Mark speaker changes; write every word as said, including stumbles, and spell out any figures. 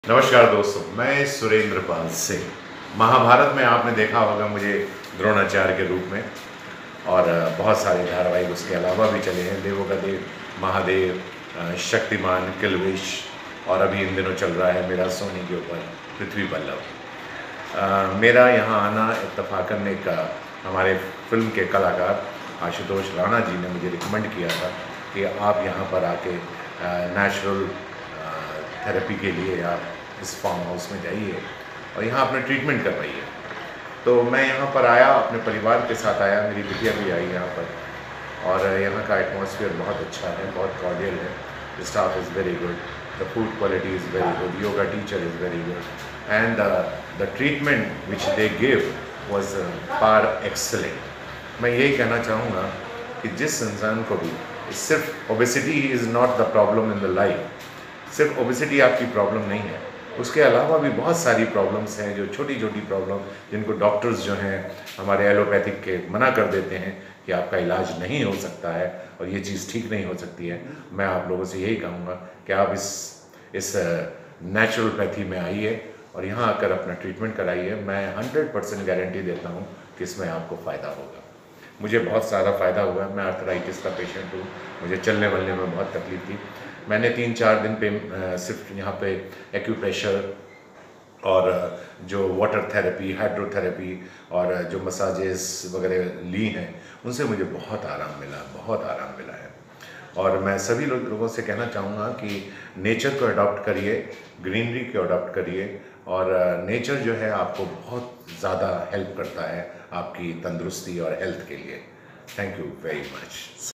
Speaker 1: नमस्कार दोस्तों, मैं सुरेंद्र पाल से महाभारत में आपने देखा होगा मुझे द्रोणाचार्य के रूप में, और बहुत सारे धारावाहिक उसके अलावा भी चले हैं। देवों का देव, महादेव, शक्तिमान, किलवेश, और अभी इन दिनों चल रहा है मेरा सोनी के ऊपर पृथ्वी बल्लभ। मेरा यहाँ आना इत्तफाकन एक हमारे फिल्म के कलाकार आशुतोष राणा जी ने मुझे रिकमेंड किया था कि आप यहाँ पर आके नेचुरल थेरेपी के लिए आप इस फार्म हाउस में जाइए और यहाँ अपना ट्रीटमेंट करवाइए। तो मैं यहाँ पर आया, अपने परिवार के साथ आया, मेरी बिटिया भी आई यहाँ पर, और यहाँ का एटमॉस्फेयर बहुत अच्छा है, बहुत कॉर्डियल है, the staff is very good, the food quality is very good, yoga teacher is very good, and the treatment which they give was far excellent. मैं यही कहना चाहूँगा कि जिस इंसान को भी सिर्फ obesity is not the problem in the life, सिर्फ ओबेसिटी आपकी प्रॉब्लम नहीं है, उसके अलावा भी बहुत सारी प्रॉब्लम्स हैं, जो छोटी छोटी प्रॉब्लम जिनको डॉक्टर्स जो हैं हमारे एलोपैथिक के मना कर देते हैं कि आपका इलाज नहीं हो सकता है और ये चीज़ ठीक नहीं हो सकती है। मैं आप लोगों से यही कहूँगा कि आप इस इस नेचुरोपैथी में आइए और यहाँ आकर अपना ट्रीटमेंट कराइए। मैं हंड्रेड परसेंट गारंटी देता हूँ कि इसमें आपको फ़ायदा होगा। मुझे बहुत सारा फ़ायदा हुआ। मैं आर्थराइटिस का पेशेंट हूँ, मुझे चलने वलने में बहुत तकलीफ थी। मैंने तीन चार दिन पे सिर्फ यहाँ पे एक्यूप्रेशर और जो वाटर थेरेपी, हाइड्रोथेरेपी और जो मसाजेस वगैरह ली हैं, उनसे मुझे बहुत आराम मिला, बहुत आराम मिला है। और मैं सभी लोग लोगों से कहना चाहूँगा कि नेचर को अडॉप्ट करिए, ग्रीनरी को अडॉप्ट करिए, और नेचर जो है आपको बहुत ज़्यादा हेल्प करता है आपकी तंदुरुस्ती और हेल्थ के लिए। Thank you very much.